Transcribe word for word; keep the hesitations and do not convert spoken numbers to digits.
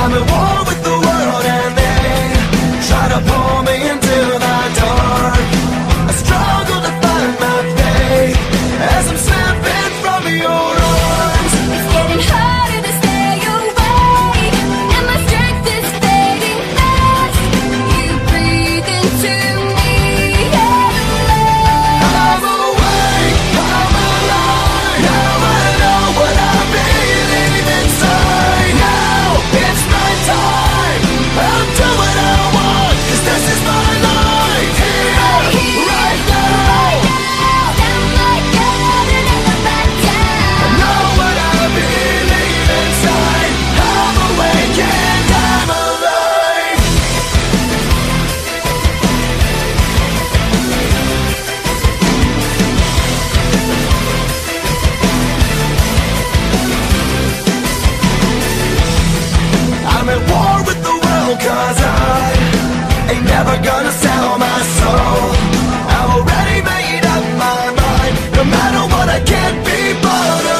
I'm at war with the world and they try to pull me into the dark. I struggle to find my faith as I'm slipping from your arms. It's getting harder to stay awake, and my strength is fading fast. You breathe into me and I'm awake, I'm alive. Now I know what I believe inside. Now it's my time. I'll do what I want, 'cause this is my life. Here, right now. down like God and never back down. I know what I believe inside. I'm awake and I'm alive. I'm at war with the world, 'cause I ain't never gonna sell my soul. I've already made up my mind. No matter what, I can't be bothered.